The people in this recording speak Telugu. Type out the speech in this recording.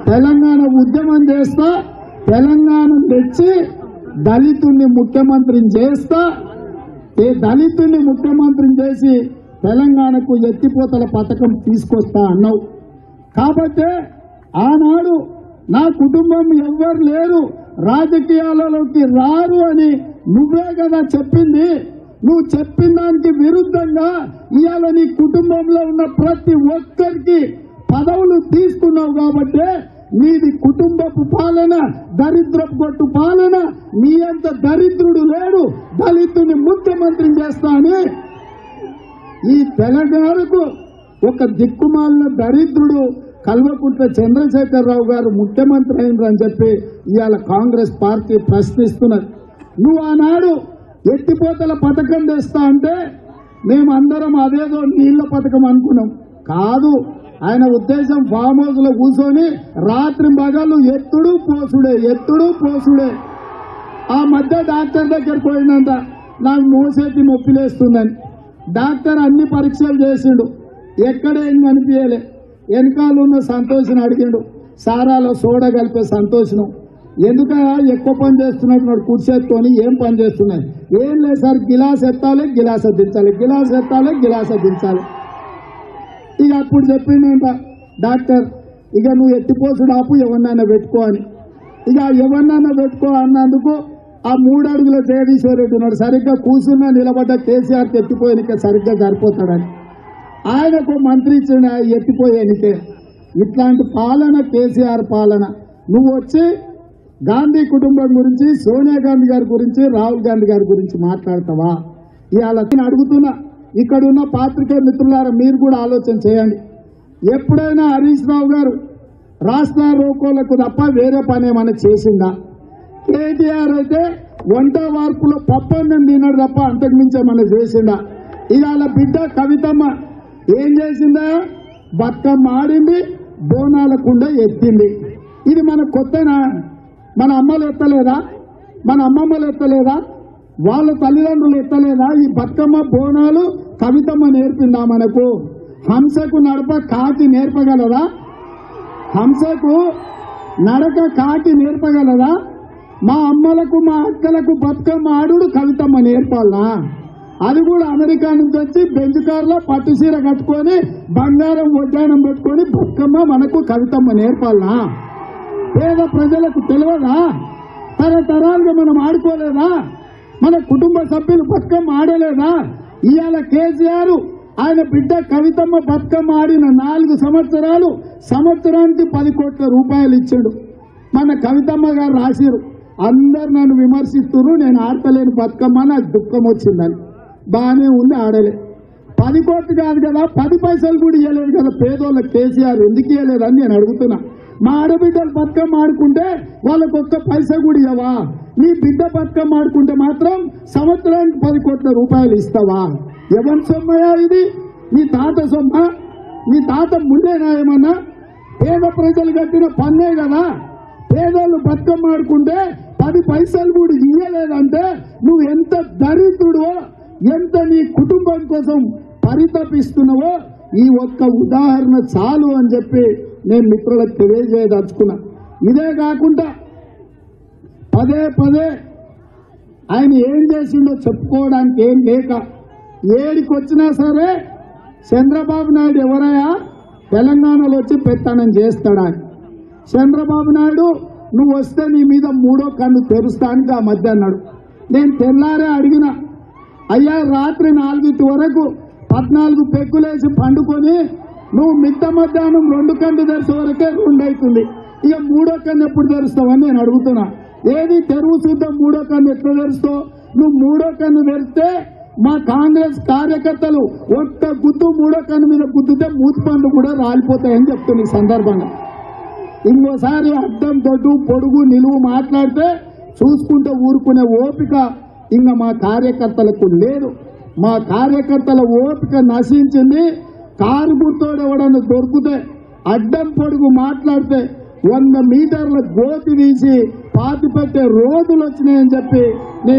తెలంగాణ ఉద్యమం చేస్తా, తెలంగాణ తెచ్చి దళితుల్ని ముఖ్యమంత్రిని చేస్తా, దళితుల్ని ముఖ్యమంత్రిని చేసి తెలంగాణకు ఎత్తిపోతల పథకం తీసుకొస్తా అన్నావు. కాబట్టి ఆనాడు నా కుటుంబం ఎవ్వరు లేరు, రాజకీయాలలోకి రారు అని నువ్వే కదా చెప్పింది. నువ్వు చెప్పిన దానికి విరుద్ధంగా ఇవాళ నీ కుటుంబంలో ఉన్న ప్రతి ఒక్కరికి పదవులు తీసుకున్నావు. కాబట్టి నీది కుటుంబపు పాలన, దరిద్రపు కొట్టు పాలన. నీ అంత దరిద్రుడు లేడు, దళితుని ముఖ్యమంత్రిని చేస్తా అని ఈ తెలంగాణకు ఒక దిక్కుమాలిన దరిద్రుడు కల్వకుంట్ల చంద్రశేఖరరావు గారు ముఖ్యమంత్రి అయినరని చెప్పి ఇవాళ కాంగ్రెస్ పార్టీ ప్రశ్నిస్తున్నది. నువ్వు ఆనాడు ఎత్తిపోతల పథకం తెస్తా అంటే మేమందరం అదేదో నీళ్ల పథకం అనుకున్నాం. కాదు, ఆయన ఉద్దేశం ఫామ్ హౌస్ లో కూర్చొని రాత్రి మగళ్ళు ఎత్తుడు పోసుడే. ఆ మధ్య డాక్టర్ దగ్గరికి పోయిందంట, నాకు మోసేటి నొప్పిలేస్తుందని. డాక్టర్ అన్ని పరీక్షలు చేసిండు, ఎక్కడేం కనిపించలే. వెనకాల ఉన్న సంతోషిని అడిగిండు, సారాలో సోడా కలిపే సంతోషం, ఎందుకయా ఎక్కువ పని చేస్తున్నట్టు కుర్చేసుకొని ఏం పని చేస్తున్నాయి? ఏం లేదు సార్, గిలాస్ ఎత్తాలి, గిలాస దించాలి, గిలాస్ ఎత్తాలి, గిలాస దించాలి. ఇక అప్పుడు చెప్పిండంట డాక్టర్, ఇక నువ్వు ఎత్తిపోసుడు ఆపు, ఎవరినైనా పెట్టుకో అని. ఇక ఎవరినైనా పెట్టుకో అన్నందుకు ఆ 3 అడుగుల జగదీశ్వరరెడ్డి ఉన్నాడు, సరిగ్గా కూర్చున్నా నిలబడ్డ కేసీఆర్కి ఎత్తిపోయేనికే సరిగ్గా సరిపోతాడని ఆయనకు మంత్రి ఇచ్చిన ఎత్తిపోయేనికే. ఇట్లాంటి పాలన కేసీఆర్ పాలన. నువ్వు వచ్చి గాంధీ కుటుంబం గురించి, సోనియా గాంధీ గారి గురించి, రాహుల్ గాంధీ గారి గురించి మాట్లాడతావా? ఇవాళ నేను అడుగుతున్నా, ఇక్కడున్న పాత్రికేయ మిత్రులారా మీరు కూడా ఆలోచన చేయండి. ఎప్పుడైనా హరీష్ రావు గారు రాష్ట్ర రోకోలకు తప్ప వేరే పని ఏమైనా చేసిందా? కేటీఆర్ అయితే వంట వార్పులో పప్పన్నం తిన్నాడు తప్ప అంతకు మించి ఏమైనా చేసిందా? ఇవాళ బిడ్డ కవితమ్మ ఏం చేసిందా? బతుకమ్మ ఆడింది, బోనాల కుండ ఎత్తింది. ఇది మన కొత్తనా? మన అమ్మలు ఎత్తలేదా? మన అమ్మమ్మలు ఎత్తలేదా? వాళ్ళ తల్లిదండ్రులు ఎత్తలేదా? ఈ బతుకమ్మ బోనాలు కవితమ్మ నేర్పిందా మనకు? హంసకు నడప కాకి నేర్పగలదా? హంసకు నడక కాకి నేర్పగలదా? మా అమ్మలకు మా అక్కలకు బతుకమ్మ ఆడుడు కవితమ్మ నేర్పాలనా? అది కూడా అమెరికా నుంచి వచ్చి బెంజ్ కార్లో పట్టు చీర కట్టుకొని బంగారం వడ్డానం పెట్టుకొని బతుకమ్మ మనకు కవితమ్మ నేర్పాలనా? పేద ప్రజలకు తెలియదా? తరతరాలుగా మనం ఆడుకోలేదా? మన కుటుంబ సభ్యులు బతుకమ్మ ఆడలేదా? ఇవాళ కేసీఆర్ ఆయన బిడ్డ కవితమ్మ బతుకమ్మ ఆడిన 4 సంవత్సరాలు సంవత్సరానికి 10 కోట్ల రూపాయలు ఇచ్చాడు. మన కవితమ్మ గారు రాసిరు, అందరు నన్ను విమర్శిస్తున్నారు, నేను ఆడతలేని బతుకమ్మ, నాకు దుఃఖం వచ్చిందని. బాగానే ఉంది, ఆడలే. 10 కోట్లు కాదు కదా, 10 పైసలు కూడా ఇవ్వలేదు కదా పేదోళ్ళకి కేసీఆర్, ఎందుకు ఇవ్వలేదని నేను అడుగుతున్నా. మా ఆడబిడ్డలు బతుకమ్మ ఆడుకుంటే వాళ్ళకు ఒక్క పైసా కూడా ఇవ్వవా? నీ బిడ్డ బతుకమ్మ ఆడుకుంటే మాత్రం సంవత్సరానికి 10 కోట్ల రూపాయలు ఇస్తావా? ఎవరి సొమ్మయా ఇది? నీ తాత సొమ్మ? నీ తాత ముందేనా ఏమన్నా? పేద ప్రజలు కట్టిన పన్నే కదా. పేదోళ్ళు బతుకమ్మ ఆడుకుంటే 10 పైసలు కూడా ఇవ్వలేదంటే నువ్వు ఎంత దరిద్రుడో, ఎంత నీ కుటుంబం కోసం పరితపిస్తున్నావో ఈ ఒక్క ఉదాహరణ చాలు అని చెప్పి నేను మిత్రులకు తెలియజేయదలుచుకున్నా. ఇదే కాకుండా పదే ఆయన ఏం చేసిండో చెప్పుకోవడానికి ఏం లేక ఏడికి వచ్చినా సరే చంద్రబాబు నాయుడు ఎవరయ్యా తెలంగాణలో వచ్చి పెత్తనం చేస్తాడా? చంద్రబాబు నాయుడు నువ్వు వస్తే నీ మీద 3వ కన్ను తెరుస్తానికి ఆ మధ్య అన్నాడు. నేను తెల్లారే అడిగిన, అయ్యా రాత్రి 4 వరకు 14 పెక్కులేసి పండుకొని నువ్వు మిట్ట మధ్యాహ్నం 2 కన్ను తెరిసే వరకే 2 అవుతుంది, ఇక 3వ కన్ను ఎప్పుడు తెరుస్తావని నేను అడుగుతున్నా. ఏది తెరువు చూద్దాం, 3వ కన్ను ఎట్లా తెరుస్తావు? నువ్వు 3వ కన్ను తెరిస్తే మా కాంగ్రెస్ కార్యకర్తలు ఒక్క గుద్దు 3వ కన్ను మీద గుద్దుతే మూతి పండ్లు కూడా రాలిపోతాయని చెప్తున్నా. ఈ సందర్భంగా ఇంకోసారి అడ్డం దొడ్డు పొడుగు నిలువు మాట్లాడితే చూసుకుంటూ ఊరుకునే ఓపిక ఇంకా మా కార్యకర్తలకు లేదు. మా కార్యకర్తల ఓపిక నశించింది. కారు గుర్తోడు ఎవడన్నా దొరికితే అడ్డం పొడుగు మాట్లాడితే 100 మీటర్ల గోతి తీసి పాతి పెట్టే రోజులు వచ్చినాయని చెప్పి